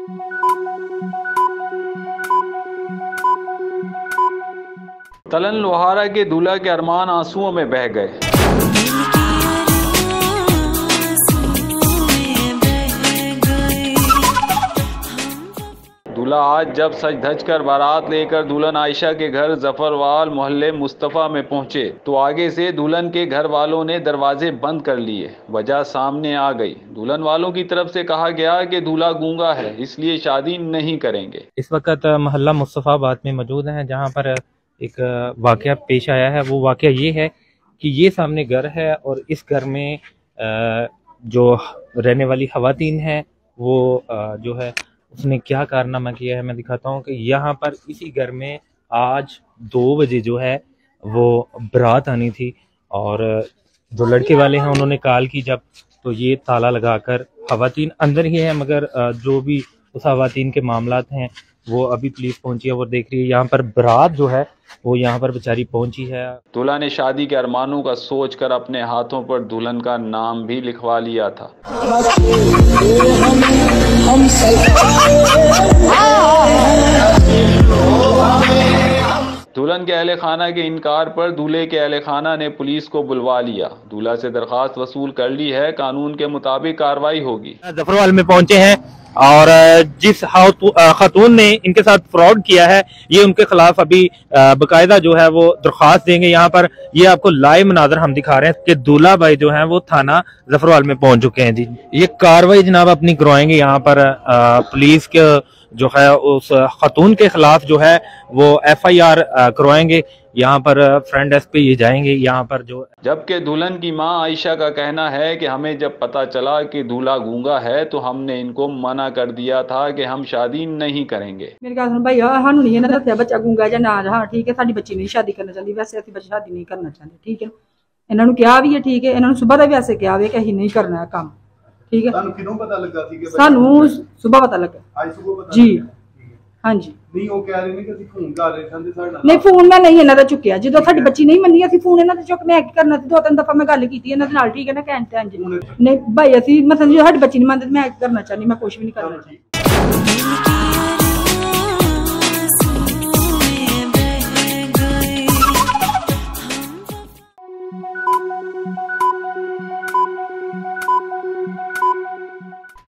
तलन लोहारा के दूल्हा के अरमान आंसुओं में बह गए। दूल्हा आज जब सज धज कर बारात लेकर दुल्हन आयशा के घर जफरवाल मोहल्ले मुस्तफ़ा में पहुंचे तो आगे से दुल्हन के घर वालों ने दरवाजे बंद कर लिए। वजह सामने आ गई। दुल्हन वालों की तरफ से कहा गया कि दूल्हा गूंगा है, इसलिए शादी नहीं करेंगे। इस वक्त मोहल्ला मुस्तफ़ाबाद में मौजूद हैं, जहां पर एक वाकया पेश आया है। वो वाकया ये है कि ये सामने घर है और इस घर में जो रहने वाली खवातीन है वो जो है उसने क्या कारनामा किया है मैं दिखाता हूँ कि यहाँ पर इसी घर में आज 2 बजे जो है वो बारात आनी थी और जो लड़के वाले हैं उन्होंने कॉल की जब, तो ये ताला लगाकर खवातीन अंदर ही है, मगर जो भी उस खवातीन के मामलात हैं वो अभी पुलिस पहुंची है और देख रही है। यहाँ पर बारात जो है वो यहाँ पर बेचारी पहुंची है। दूल्हा ने शादी के अरमानों का सोचकर अपने हाथों पर दुल्हन का नाम भी लिखवा लिया था। दुल्हन के अहले खाना के इनकार पर दूल्हे के अहले खाना ने पुलिस को बुलवा लिया। दूल्हा से दरखास्त वसूल कर ली है, कानून के मुताबिक कार्रवाई होगी। जफरवाल में पहुंचे हैं और जिस खातून ने इनके साथ फ्रॉड किया है ये उनके खिलाफ अभी बकायदा जो है वो दरखास्त देंगे। यहाँ पर ये आपको लाइव मनाजर हम दिखा रहे हैं कि दूल्हा भाई जो है वो थाना जफरवाल में पहुंच चुके हैं। जी, ये कार्रवाई जनाब अपनी करवाएंगे। यहाँ पर पुलिस के जो है उस खातून के खिलाफ जो है वो FIR करवाएंगे। यहाँ पर फ्रंट डेस्क पे ये जाएंगे। यहाँ पर जो जबकि दुल्हन की मां आयशा का कहना है कि हमें जब पता चला कि दूल्हा गूंगा है तो हमने इनको मना कर दिया था कि हम शादी नहीं करेंगे। मेरी गल सुन भाई, सानू नहीं इन्हां दस्सिया बच्चा गूंगा जां ना। हाँ ठीक है, साडी बच्ची नहीं शादी करना चाहती, वैसे असीं बच्ची शादी नहीं करना चाहते। ठीक है, इन्हां नूं कहा भी है, ठीक है, इन्हां नूं सुबह दा भी ऐसे कहा वे कि असीं नहीं करना है काम। ठीक है, सानू किदों पता लगा सी कि सानू सुबह पता लगा, आज सुबह पता जी। हाँ जी, नहीं वो कह रहे ने कि ਅਸੀਂ फोन कर रहे थे साडा नहीं फोन मैं नहीं इन्हां दा चुकिया। ਜਦੋਂ ਸਾਡੀ ਬੱਚੀ नहीं ਮੰਨੀ ਅਸੀਂ फोन इन्हां दा चुक मैं की करना ਸੀ। 2-3 दफा मैं गल कीती इन्हां दे नाल। ठीक है ना, कहते हैं जी नहीं भाई ਅਸੀਂ मतलब जो ਸਾਡੀ ਬੱਚੀ नहीं ਮੰਨਦੇ मैं करना चाहनी, मैं कुछ भी नहीं करना चाहती।